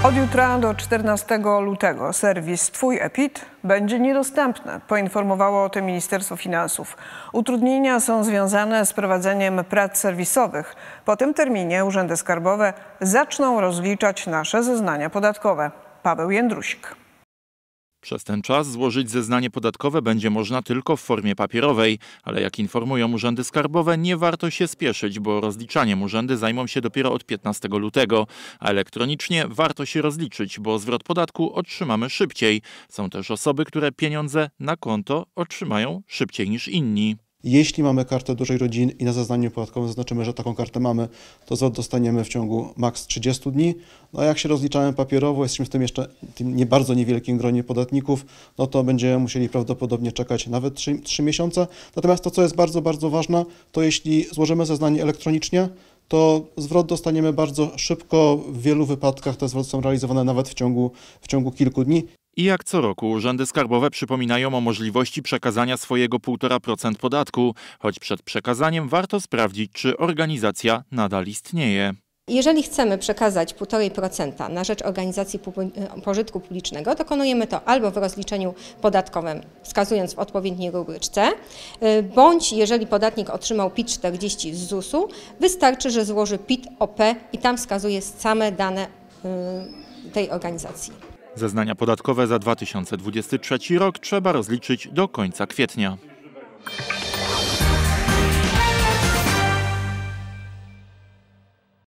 Od jutra do 14 lutego serwis Twój e-PIT będzie niedostępny, poinformowało o tym Ministerstwo Finansów. Utrudnienia są związane z prowadzeniem prac serwisowych. Po tym terminie urzędy skarbowe zaczną rozliczać nasze zeznania podatkowe. Paweł Jędrusik. Przez ten czas złożyć zeznanie podatkowe będzie można tylko w formie papierowej, ale jak informują urzędy skarbowe, nie warto się spieszyć, bo rozliczaniem urzędy zajmą się dopiero od 15 lutego, a elektronicznie warto się rozliczyć, bo zwrot podatku otrzymamy szybciej. Są też osoby, które pieniądze na konto otrzymają szybciej niż inni. Jeśli mamy kartę dużej rodziny i na zeznaniu podatkowym zaznaczymy, że taką kartę mamy, to zwrot dostaniemy w ciągu maks 30 dni. No a jak się rozliczamy papierowo, jesteśmy w tym jeszcze nie bardzo niewielkim gronie podatników, no to będziemy musieli prawdopodobnie czekać nawet 3 miesiące. Natomiast to, co jest bardzo, bardzo ważne, to jeśli złożymy zeznanie elektronicznie, to zwrot dostaniemy bardzo szybko. W wielu wypadkach te zwroty są realizowane nawet w ciągu kilku dni. I jak co roku urzędy skarbowe przypominają o możliwości przekazania swojego 1,5% podatku, choć przed przekazaniem warto sprawdzić, czy organizacja nadal istnieje. Jeżeli chcemy przekazać 1,5% na rzecz organizacji pożytku publicznego, dokonujemy to albo w rozliczeniu podatkowym, wskazując w odpowiedniej rubryczce, bądź jeżeli podatnik otrzymał PIT-40 z ZUS-u, wystarczy, że złoży PIT-OP i tam wskazuje same dane tej organizacji. Zeznania podatkowe za 2023 rok trzeba rozliczyć do końca kwietnia.